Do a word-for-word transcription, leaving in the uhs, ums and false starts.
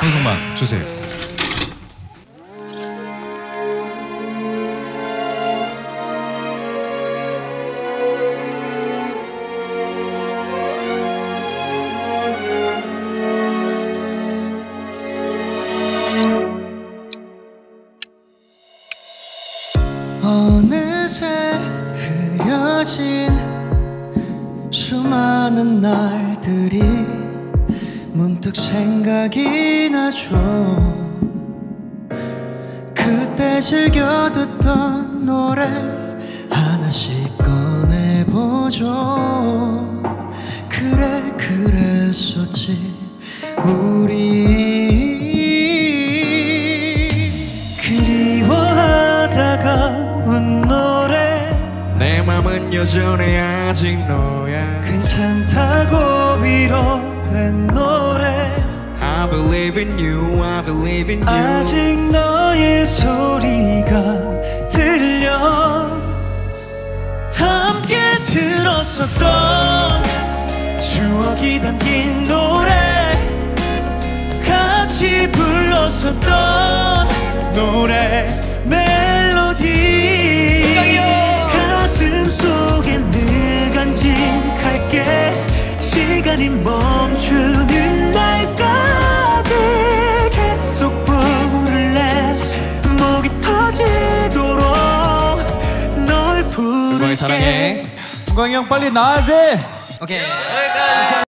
방송만 주세요. 어느새 흐려진 수많은 날들이 문득 생각이 나죠. 그때 즐겨 듣던 노래 하나씩 꺼내보죠. 그래 그랬었지 우리. 그리워하다가 운 노래 내 맘은 여전히 아직 너야. 괜찮다고 위로된 노래 I believe in you, I believe in you. 아직 너의 소리가 들려. 함께 들었었던 추억이 담긴 노래 같이 불렀었던 노래 멜로디 가슴 속에 늘 간직할게. 시간이 멈추는 날까지 계속 부를래. 목이 터지도록 널 부를게. 사랑해. 은광이 형 빨리 나와야 돼. 오케이.